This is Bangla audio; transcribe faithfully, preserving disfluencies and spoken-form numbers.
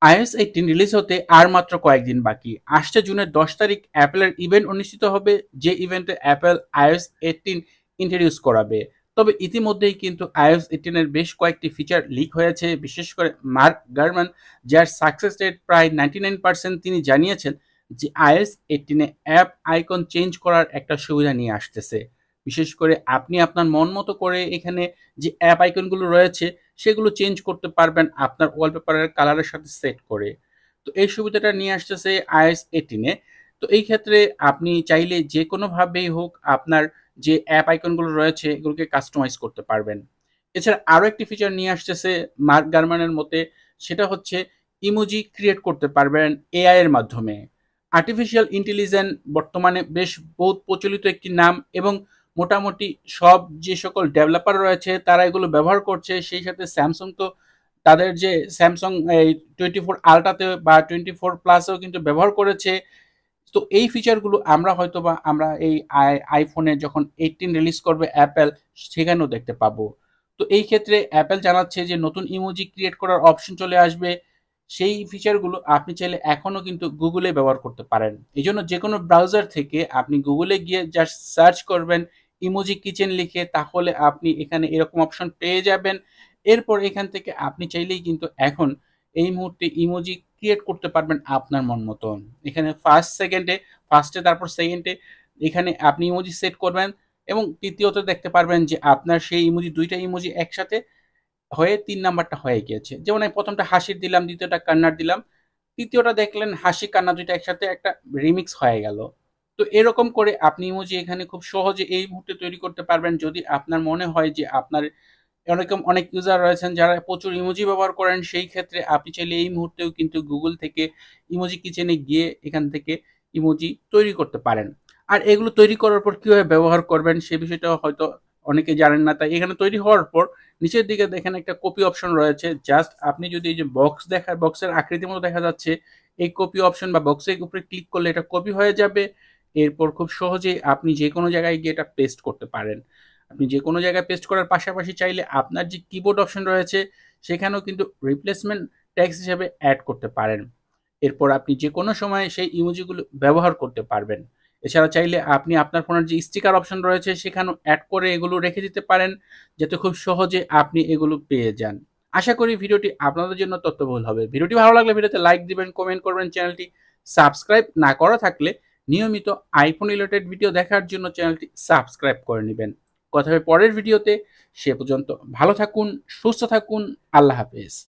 আইওএস এইটিন রিলিজ হতে আর মাত্র কয়েকদিন বাকি। আসছে জুনের দশ তারিখ অ্যাপেলের ইভেন্ট অনুষ্ঠিত হবে, যে ইভেন্টে অ্যাপেল আইওএস এইটিন ইন্ট্রোডিউস করাবে। তবে ইতিমধ্যেই কিন্তু আইওএস এইটিন এর বেশ কয়েকটি ফিচার লিক হয়েছে। বিশেষ করে মার্ক গারমান, যার সাকসেস রেট প্রায় নাইনটি নাইন পার্সেন্ট, তিনি জানিয়েছেন যে আইওএস এইটিন এ অ্যাপ আইকন চেঞ্জ করার একটা সুবিধা নিয়ে আসতেছে। বিশেষ করে আপনি আপনার মন মতো করে এখানে যে অ্যাপ আইকনগুলো রয়েছে সেগুলো চেঞ্জ করতে পারবেন আপনার ওয়ালপেপারের কালারের সাথে সেট করে। তো এই সুবিধাটা নিয়ে আসতেছে আইওএস এইটিন এ। তো এই ক্ষেত্রে আপনি চাইলে যে কোনোভাবেই হোক আপনার যে অ্যাপ আইকনগুলো রয়েছে এগুলোকে কাস্টমাইজ করতে পারবেন। এছাড়া আরও একটি ফিচার নিয়ে আসতেছে মার্ক গারমানের মতে, সেটা হচ্ছে ইমোজি ক্রিয়েট করতে পারবেন এআই এর মাধ্যমে। আর্টিফিশিয়াল ইন্টেলিজেন্স বর্তমানে বেশ বহুত প্রচলিত একটি নাম, এবং মোটামুটি সব যে সকল ডেভেলপার রয়েছে তারা এগুলো ব্যবহার করছে। সেই সাথে স্যামসাং তো তাদের যে স্যামসাং এই টোয়েন্টি ফোর আলট্রাতে বা টোয়েন্টি ফোর প্লাসেও কিন্তু ব্যবহার করেছে। তো এই ফিচারগুলো আমরা হয়তো বা আমরা এই আই আইফোনে যখন এইটিন রিলিজ করবে অ্যাপেল, সেখানেও দেখতে পাবো। তো এই ক্ষেত্রে অ্যাপেল জানাচ্ছে যে নতুন ইমোজি ক্রিয়েট করার অপশন চলে আসবে। সেই ফিচারগুলো আপনি চাইলে এখনও কিন্তু গুগলে ব্যবহার করতে পারেন। এই জন্য যে কোনো ব্রাউজার থেকে আপনি গুগলে গিয়ে জাস্ট সার্চ করবেন ইমোজি কিচেন লিখে, তাহলে আপনি এখানে এরকম অপশন পেয়ে যাবেন। এরপর এখান থেকে আপনি চাইলেই কিন্তু এখন এই মুহূর্তে ইমোজি ক্রিয়েট করতে পারবেন আপনার মন মতন। এখানে ফার্স্ট সেকেন্ডে ফার্স্টে তারপর সেকেন্ডে এখানে আপনি ইমোজি সেট করবেন, এবং তৃতীয়ত দেখতে পারবেন যে আপনার সেই ইমোজি দুইটা ইমোজি একসাথে হয়ে তিন নাম্বারটা হয়ে গিয়েছে। যেমন আমি প্রথমটা হাসির দিলাম, দ্বিতীয়টা কান্নার দিলাম, তৃতীয়টা দেখলেন হাসি কান্না দুইটা একসাথে একটা রিমিক্স হয়ে গেল। তো এরকম করে আপনি ইমোজি এখানে খুব সহজে এই মুহূর্তে তৈরি করতে পারবেন। যদি আপনার মনে হয় যে আপনার এরকম অনেক ইউজার রয়েছেন যারা প্রচুর ইমোজি ব্যবহার করেন, সেই ক্ষেত্রে আপনি চাইলে এই মুহূর্তেও কিন্তু গুগল থেকে ইমোজি কিচেনে গিয়ে এখান থেকে ইমোজি তৈরি করতে পারেন। আর এগুলো তৈরি করার পর কীভাবে ব্যবহার করবেন সে বিষয়টাও হয়তো অনেকে জানেন না। তাই এখানে তৈরি হওয়ার পর নিচের দিকে দেখেন একটা কপি অপশন রয়েছে। জাস্ট আপনি যদি এই যে বক্স দেখা বক্সের আকৃতির মতো দেখা যাচ্ছে, এই কপি অপশন বা বক্সের উপরে ক্লিক করলে এটা কপি হয়ে যাবে। এরপর খুব সহজেই আপনি যে কোনো জায়গায় গিয়ে এটা পেস্ট করতে পারেন। আপনি যে কোনো জায়গায় পেস্ট করার পাশাপাশি চাইলে আপনার যে কিবোর্ড অপশন রয়েছে সেখানেও কিন্তু রিপ্লেসমেন্ট টেক্সট হিসেবে অ্যাড করতে পারেন। এরপর আপনি যে কোনো সময় সেই ইমোজিগুলো ব্যবহার করতে পারবেন। এছাড়া চাইলে আপনি আপনার ফোনের যে স্টিকার অপশন রয়েছে সেখানেও অ্যাড করে এগুলো রেখে দিতে পারেন, যাতে খুব সহজে আপনি এগুলো পেয়ে যান। আশা করি ভিডিওটি আপনাদের জন্য তথ্যবহুল হবে। ভিডিওটি ভালো লাগলে ভিডিওতে লাইক দিবেন, কমেন্ট করবেন। চ্যানেলটি সাবস্ক্রাইব না করা থাকলে নিয়মিত আইফোন রিলেটেড ভিডিও দেখার জন্য চ্যানেলটি সাবস্ক্রাইব করে নেবেন। কথা হবে পরের ভিডিওতে। সে পর্যন্ত ভালো থাকুন, সুস্থ থাকুন। আল্লাহ হাফেজ।